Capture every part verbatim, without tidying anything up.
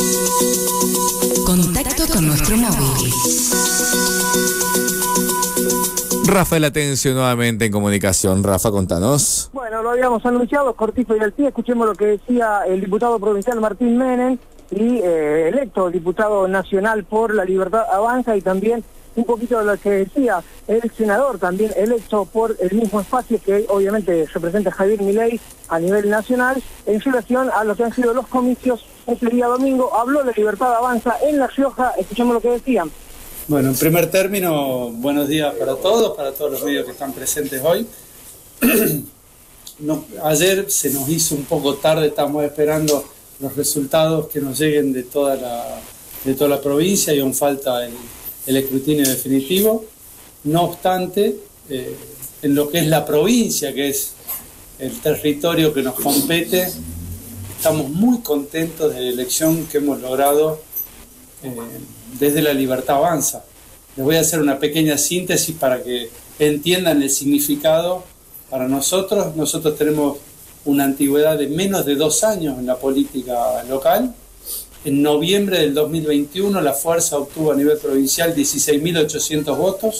Contacto con nuestro móvil. Rafael Atencio nuevamente en comunicación. Rafa, contanos. Bueno, lo habíamos anunciado, cortito y al pie. Escuchemos lo que decía el diputado provincial Martín Menem y eh, electo diputado nacional por La Libertad Avanza, y también un poquito de lo que decía el senador también electo por el mismo espacio que obviamente representa Javier Milei a nivel nacional, en relación a lo que han sido los comicios este día domingo. Habló La Libertad Avanza en La Rioja. Escuchemos lo que decían. Bueno, en primer término, buenos días para todos, para todos los medios que están presentes hoy. No, ayer se nos hizo un poco tarde, estamos esperando los resultados que nos lleguen de toda la, de toda la provincia, y aún falta el, el escrutinio definitivo. No obstante, eh, en lo que es la provincia, que es el territorio que nos compete, estamos muy contentos de la elección que hemos logrado eh, desde La Libertad Avanza. Les voy a hacer una pequeña síntesis para que entiendan el significado para nosotros. Nosotros tenemos una antigüedad de menos de dos años en la política local. En noviembre del dos mil veintiuno la Fuerza obtuvo a nivel provincial dieciséis mil ochocientos votos.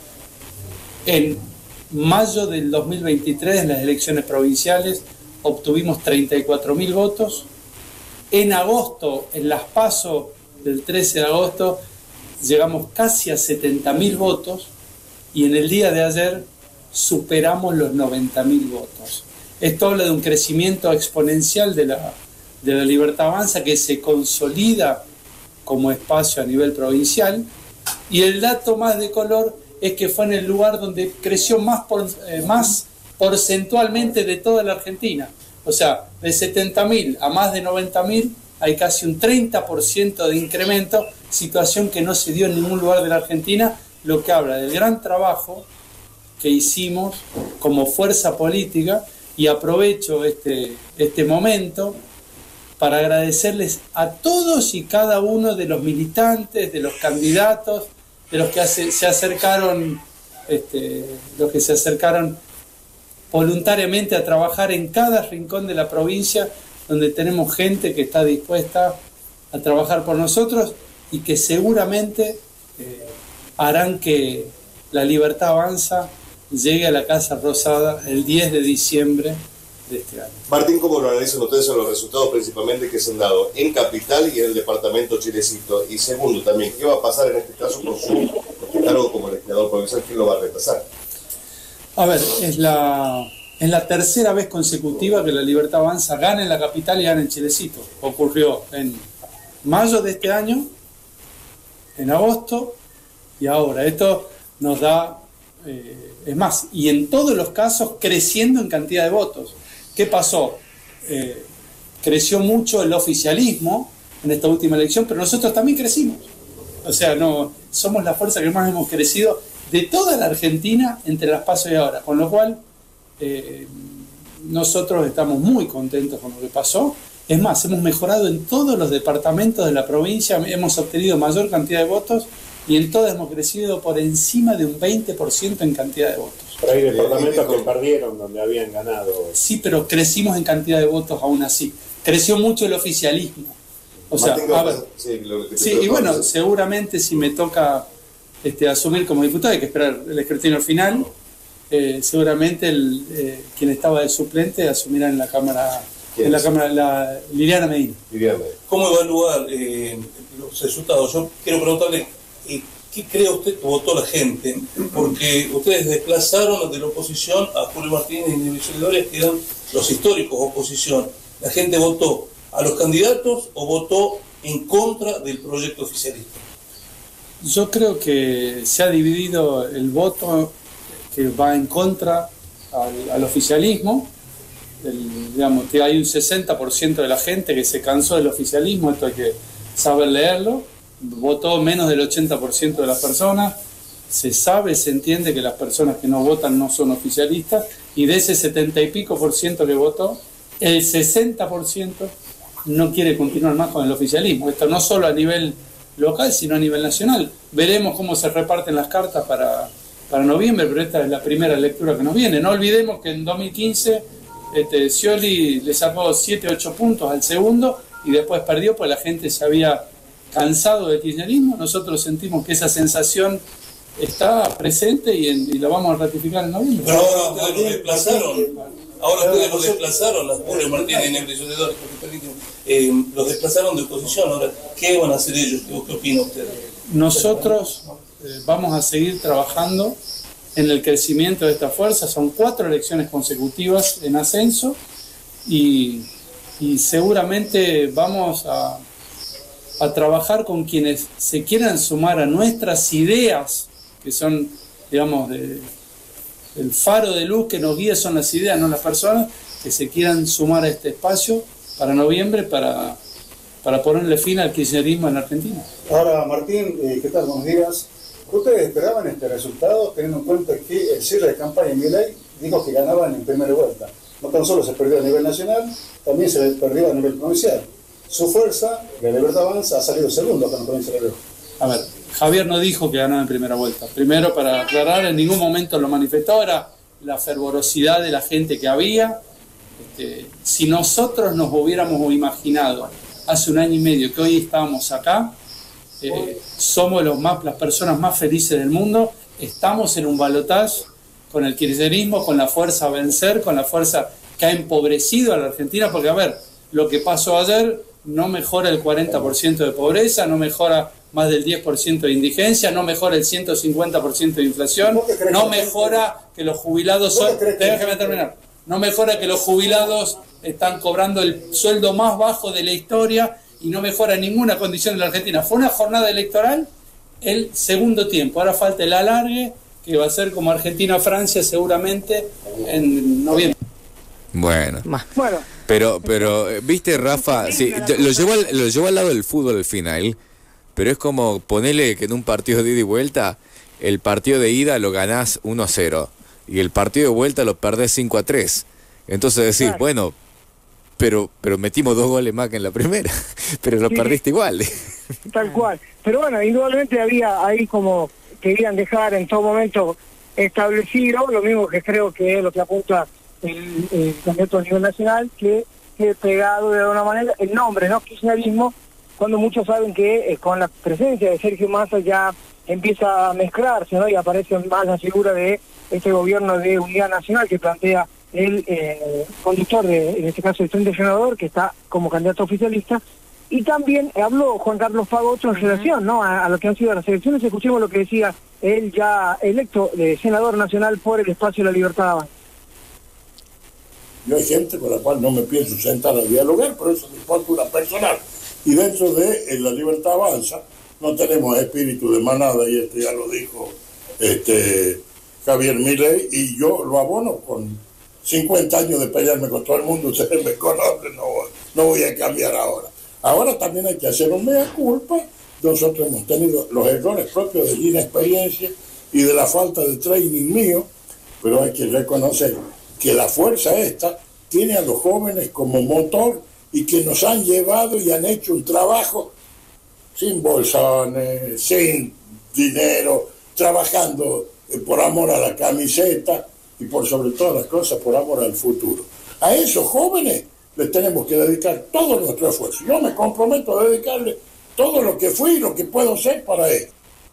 En mayo del dos mil veintitrés, en las elecciones provinciales, obtuvimos treinta y cuatro mil votos. En agosto, en las PASO del trece de agosto, llegamos casi a setenta mil votos, y en el día de ayer superamos los noventa mil votos. Esto habla de un crecimiento exponencial de la, de la Libertad Avanza, que se consolida como espacio a nivel provincial, y el dato más de color es que fue en el lugar donde creció más, por, eh, más porcentualmente de toda la Argentina. O sea, de setenta mil a más de noventa mil hay casi un treinta por ciento de incremento, situación que no se dio en ningún lugar de la Argentina, lo que habla del gran trabajo que hicimos como fuerza política. Y aprovecho este, este momento para agradecerles a todos y cada uno de los militantes, de los candidatos, de los que hace, se acercaron, este, los que se acercaron voluntariamente a trabajar en cada rincón de la provincia, donde tenemos gente que está dispuesta a trabajar por nosotros y que seguramente eh, harán que La Libertad Avanza llegue a la Casa Rosada el diez de diciembre de este año. Martín, ¿cómo lo analizan ustedes en los resultados principalmente que se han dado en Capital y en el departamento Chilecito? Y segundo también, ¿qué va a pasar en este caso con su cargo como legislador provincial? ¿Quién lo va a reemplazar? A ver, es la, es la tercera vez consecutiva que La Libertad Avanza gana en la Capital y gana en Chilecito. Ocurrió en mayo de este año, en agosto y ahora. Esto nos da... Eh, es más, y en todos los casos creciendo en cantidad de votos. ¿Qué pasó? Eh, creció mucho el oficialismo en esta última elección, pero nosotros también crecimos. O sea, no somos la fuerza que más hemos crecido de toda la Argentina entre las PASO y ahora, con lo cual eh, nosotros estamos muy contentos con lo que pasó. Es más, hemos mejorado en todos los departamentos de la provincia, hemos obtenido mayor cantidad de votos, y en todas hemos crecido por encima de un veinte por ciento en cantidad de votos. Pero hay departamentos que perdieron donde habían ganado. Sí, pero crecimos en cantidad de votos aún así. Creció mucho el oficialismo. O sea, a ver, sí, sí, y bueno, seguramente si me toca este, asumir como diputado, hay que esperar el escrutinio final, eh, seguramente el, eh, quien estaba de suplente asumirá en la Cámara, en la Cámara, la Liliana Medina. Liliana Medina. ¿Cómo evaluar eh, los resultados? Yo quiero preguntarle, ¿qué cree usted que votó la gente? Porque ustedes desplazaron de la oposición a Julio Martínez y de seguidores, que eran los históricos oposición. ¿La gente votó a los candidatos o votó en contra del proyecto oficialista? Yo creo que se ha dividido el voto que va en contra al, al oficialismo. El, digamos que hay un sesenta por ciento de la gente que se cansó del oficialismo, esto hay que saber leerlo. Votó menos del ochenta por ciento de las personas. Se sabe, se entiende que las personas que no votan no son oficialistas, y de ese setenta y pico por ciento que votó, el sesenta por ciento no quiere continuar más con el oficialismo. Esto no solo a nivel local, sino a nivel nacional. Veremos cómo se reparten las cartas para, para noviembre, pero esta es la primera lectura que nos viene. No olvidemos que en dos mil quince este, Scioli le sacó siete ocho puntos al segundo, y después perdió, pues la gente se había cansado del kirchnerismo. Nosotros sentimos que esa sensación está presente y, en, y la vamos a ratificar en noviembre. Pero ahora ustedes lo desplazaron, ahora ustedes lo desplazaron, las Julio Martínez y Negri Soledad, eh, los desplazaron de oposición. Ahora, ¿qué van a hacer ellos? ¿Qué, qué opina usted? Nosotros eh, vamos a seguir trabajando en el crecimiento de esta fuerza. Son cuatro elecciones consecutivas en ascenso y, y seguramente vamos a, a trabajar con quienes se quieran sumar a nuestras ideas, que son, digamos, de, el faro de luz que nos guía son las ideas, no las personas, que se quieran sumar a este espacio para noviembre para, para ponerle fin al kirchnerismo en Argentina. Ahora, Martín, eh, ¿qué tal? Buenos días. ¿Ustedes esperaban este resultado, teniendo en cuenta que el cierre de campaña en Milei dijo que ganaban en primera vuelta? No tan solo se perdió a nivel nacional, también se perdió a nivel provincial. Su fuerza, la Libertad Avanza, ha salido segundo acá en la provincia de La Rioja. A ver, Javier no dijo que ganaba en primera vuelta. Primero, para aclarar, en ningún momento lo manifestó, era la fervorosidad de la gente que había. Este, si nosotros nos hubiéramos imaginado hace un año y medio que hoy estábamos acá, eh, somos los más, las personas más felices del mundo, estamos en un balotaje con el kirchnerismo, con la fuerza a vencer, con la fuerza que ha empobrecido a la Argentina, porque a ver, lo que pasó ayer no mejora el cuarenta por ciento de pobreza, no mejora más del diez por ciento de indigencia, no mejora el ciento cincuenta por ciento de inflación, no mejora que los jubilados son... Déjame terminar. No mejora que los jubilados están cobrando el sueldo más bajo de la historia y no mejora ninguna condición en la Argentina. Fue una jornada electoral el segundo tiempo. Ahora falta el alargue, que va a ser como Argentina-Francia seguramente en noviembre. Bueno. Bueno. Pero, pero, viste, Rafa, sí, lo llevo al, lo llevo al lado del fútbol al final, pero es como ponerle que en un partido de ida y vuelta, el partido de ida lo ganás uno a cero y el partido de vuelta lo perdés cinco a tres. Entonces decís, claro, bueno, pero pero metimos dos goles más que en la primera, pero lo sí, perdiste igual. Tal cual. Pero bueno, indudablemente había ahí como querían dejar en todo momento establecido, lo mismo que creo que es lo que apunta el, el candidato a nivel nacional, que que pegado de alguna manera el nombre, ¿no? Kirchnerismo, cuando muchos saben que eh, con la presencia de Sergio Massa ya empieza a mezclarse, ¿no? Y aparece más la figura de este gobierno de unidad nacional que plantea el eh, conductor, de, en este caso el Frente Senador, que está como candidato oficialista. Y también habló Juan Carlos Pagotto en relación, ¿no?, a, a lo que han sido las elecciones. Escuchemos lo que decía él, ya electo de senador nacional por el espacio de la Libertad. Yo hay gente con la cual no me pienso sentar a dialogar, pero eso me importa una personal. Y dentro de en la Libertad Avanza no tenemos espíritu de manada, y esto ya lo dijo este Javier Milei, y yo lo abono con cincuenta años de pelearme con todo el mundo. Ustedes me conocen, no, no voy a cambiar ahora. Ahora también hay que hacer un mea culpa. Nosotros hemos tenido los errores propios de la inexperiencia y de la falta de training mío, pero hay que reconocer que la fuerza esta tiene a los jóvenes como motor y que nos han llevado y han hecho un trabajo sin bolsones, sin dinero, trabajando por amor a la camiseta y por sobre todas las cosas por amor al futuro. A esos jóvenes les tenemos que dedicar todo nuestro esfuerzo. Yo me comprometo a dedicarle todo lo que fui y lo que puedo ser para ellos.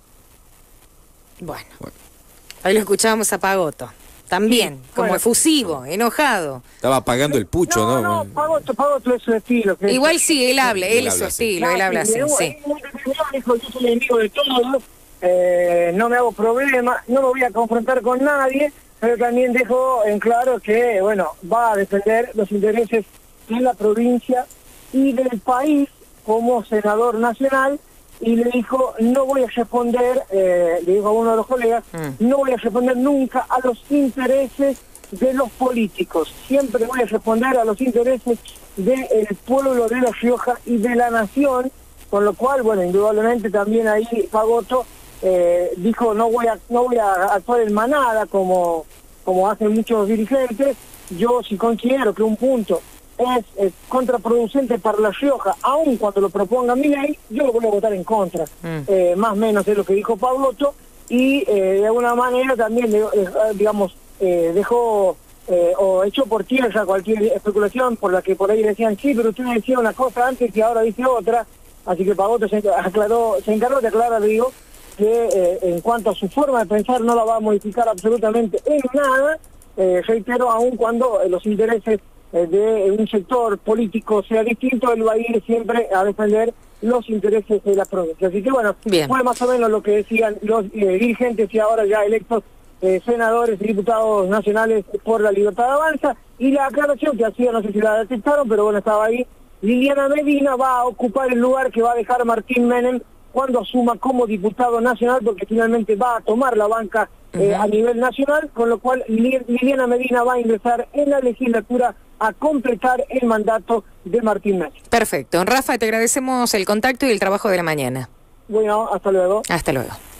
Bueno, ahí lo escuchábamos a Pagotto. También, sí, como bueno, efusivo, enojado. Estaba apagando el pucho, ¿no? No, no, Pagotto, Pagotto es su estilo. Que Igual sí, él habla, él, él es su estilo, sí, él habla así, sí. sí. Dijo, yo soy enemigo de todos, eh, no me hago problema, no me voy a confrontar con nadie, pero también dejó en claro que, bueno, va a defender los intereses de la provincia y del país como senador nacional. Y le dijo, no voy a responder, eh, le dijo a uno de los colegas, mm. no voy a responder nunca a los intereses de los políticos. Siempre voy a responder a los intereses del pueblo de La Rioja y de la nación. Con lo cual, bueno, indudablemente también ahí Pagotto eh, dijo, no voy a no voy a actuar en manada como, como hacen muchos dirigentes. Yo si considero que un punto es, es contraproducente para La Rioja, aun cuando lo proponga Milei, yo lo voy a votar en contra. Mm. Eh, más o menos es lo que dijo Pagotto, y eh, de alguna manera también, eh, digamos, eh, dejó eh, o echó por tierra cualquier especulación por la que por ahí decían, sí, pero usted decía una cosa antes y ahora dice otra. Así que Pagotto se, aclaró, se encargó de aclarar, digo, que eh, en cuanto a su forma de pensar no la va a modificar absolutamente en nada, eh, reitero, aun cuando eh, los intereses eh, de un sector político sea distinto, él va a ir siempre a defender los intereses de la provincia. Así que bueno, Bien. fue más o menos lo que decían los eh, dirigentes y ahora ya electos eh, senadores y diputados nacionales por la Libertad Avanza, y la aclaración que hacía, no sé si la detectaron, pero bueno, estaba ahí, Liliana Medina va a ocupar el lugar que va a dejar Martín Menem cuando asuma como diputado nacional, porque finalmente va a tomar la banca eh, uh-huh. a nivel nacional, con lo cual Liliana Medina va a ingresar en la legislatura a completar el mandato de Martín Menem. Perfecto. Rafa, te agradecemos el contacto y el trabajo de la mañana. Bueno, hasta luego. Hasta luego.